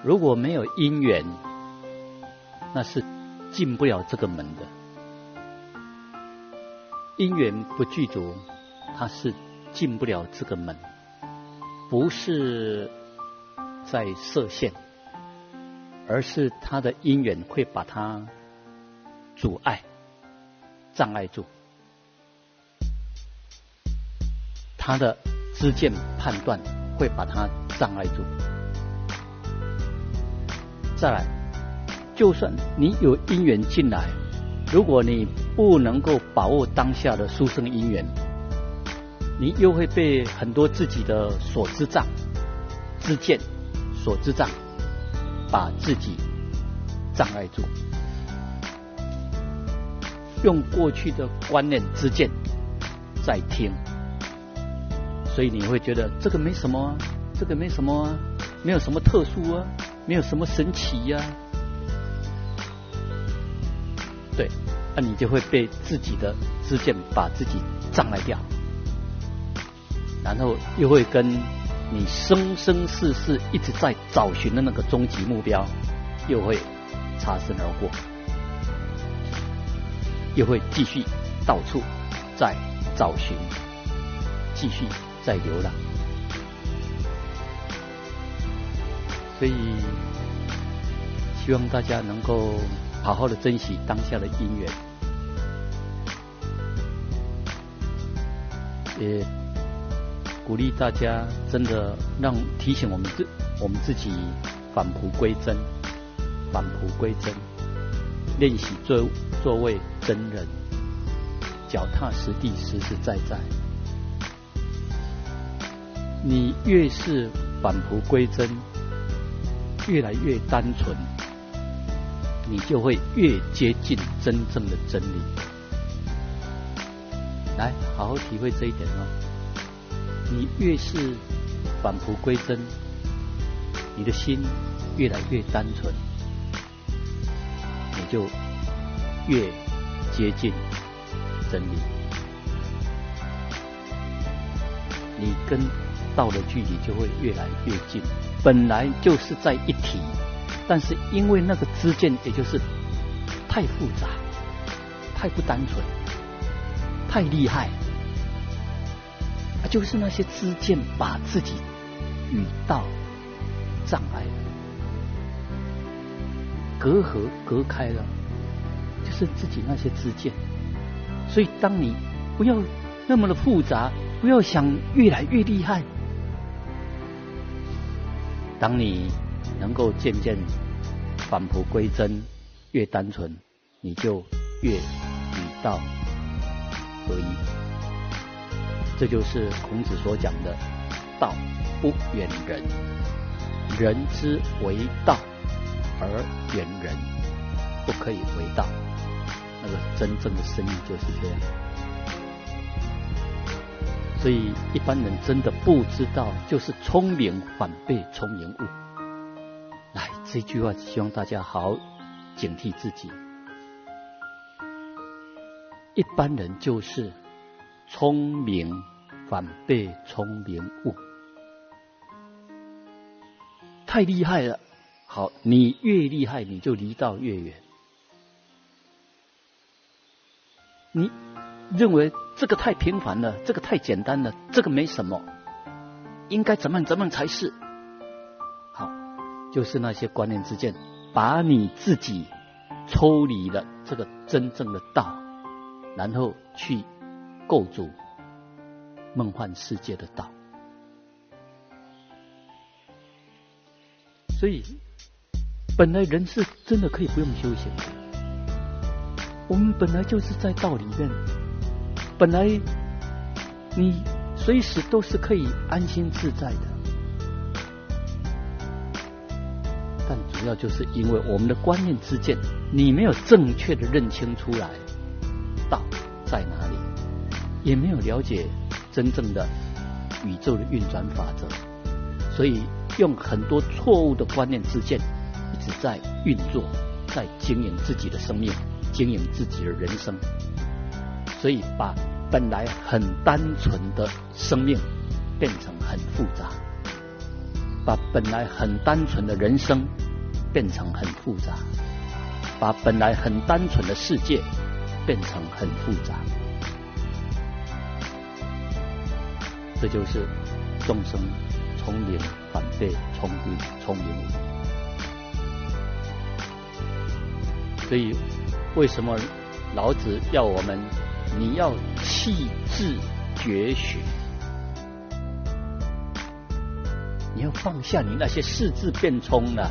如果没有因缘，那是进不了这个门的。因缘不具足，它是进不了这个门，不是在设限，而是它的因缘会把它阻碍、障碍住。他的知见判断会把它障碍住。再来，就算你有因缘进来，如果你不能够把握当下的殊胜因缘，你又会被很多自己的所知障、知见、所知障把自己障碍住，用过去的观念、知见在听。所以你会觉得这个没什么啊，这个没什么啊，没有什么特殊啊，没有什么神奇啊。对，那你就会被自己的知见把自己障碍掉，然后又会跟你生生世世一直在找寻的那个终极目标又会擦身而过，又会继续到处在找寻，继续在流浪。所以希望大家能够好好的珍惜当下的因缘，也鼓励大家真的提醒我们自己返璞归真，返璞归真，练习作为真人，脚踏实地，实实在在。你越是返璞归真，越来越单纯，你就会越接近真正的真理。来，好好体会这一点哦。你越是返璞归真，你的心越来越单纯，你就越接近真理。你跟道的距离就会越来越近。本来就是在一体，但是因为那个知见，也就是太复杂、太不单纯、太厉害，就是那些知见把自己与道障碍了，隔阂隔开了，就是自己那些知见。所以当你不要那么的复杂，不要想越来越厉害，当你能够渐渐返璞归真，越单纯，你就越与道合一。这就是孔子所讲的道不远人，人之为道而远人，不可以为道。那个真正的深意就是这样。所以一般人真的不知道，就是聪明反被聪明误。来，这句话希望大家好好警惕自己。一般人就是聪明反被聪明误，太厉害了。好，你越厉害，你就离道越远。你认为这个太平凡了，这个太简单了，这个没什么，应该怎么样才是好，就是那些观念之见把你自己抽离了这个真正的道，然后去构筑梦幻世界的道。所以本来人是真的可以不用修行的，我们本来就是在道里面，本来你随时都是可以安心自在的，但主要就是因为我们的观念之见，你没有正确的认清出来道在哪里，也没有了解真正的宇宙的运转法则，所以用很多错误的观念之见一直在运作，在经营自己的生命，经营自己的人生，所以把本来很单纯的生命变成很复杂。 把本来很单纯的人生变成很复杂，把本来很单纯的世界变成很复杂。这就是众生从零反被从一从零无。所以为什么老子要我们你要弃智绝学，你要放下你那些视智变聪了，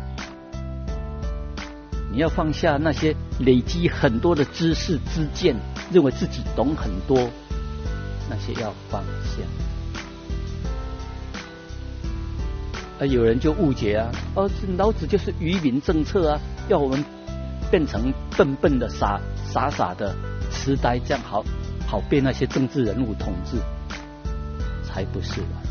你要放下那些累积很多的知识知见，认为自己懂很多，那些要放下。有人就误解啊，老子就是愚民政策啊，要我们变成笨笨的、傻傻的、痴呆，这样好被那些政治人物统治，才不是啊。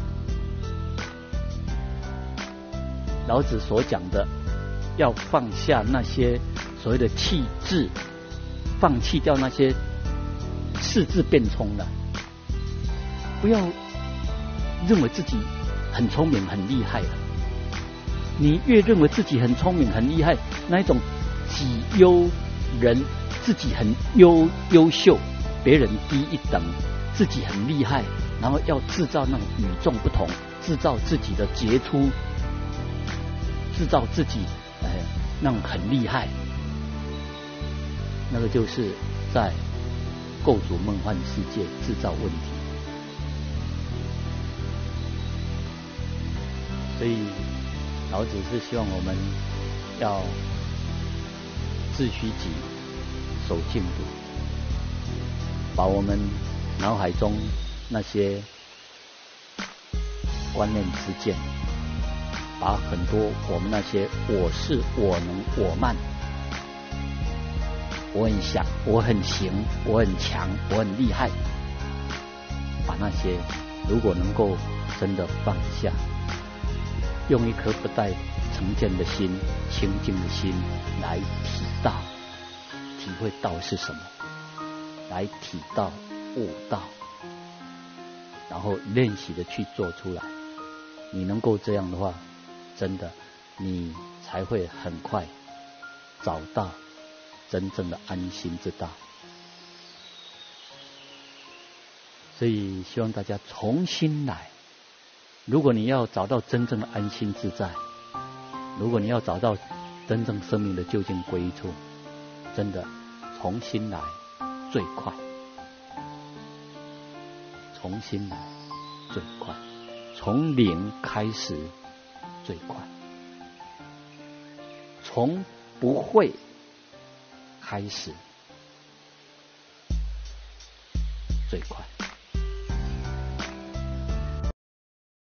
老子所讲的，要放下那些所谓的弃智，放弃掉那些视智变聪的，不要认为自己很聪明很厉害了。你越认为自己很聪明很厉害，那一种己优人，自己很优秀，别人低一等，自己很厉害，然后要制造那种与众不同，制造自己的杰出，制造自己那种很厉害，那个就是在构筑梦幻世界，制造问题。所以老子是希望我们要自虚己，守静笃，把我们脑海中那些观念之见，把很多我们那些我是我能我慢，我很想我很行我很强我很厉害，把那些如果能够真的放下，用一颗不带成见的心、清净的心来体会道是什么，来体道悟道，然后练习的去做出来。你能够这样的话，真的你才会很快找到真正的安心之道。所以希望大家重新来。如果你要找到真正的安心自在，如果你要找到真正生命的究竟归处，真的重新来最快，重新来最快，从零开始最快，从不会开始最快。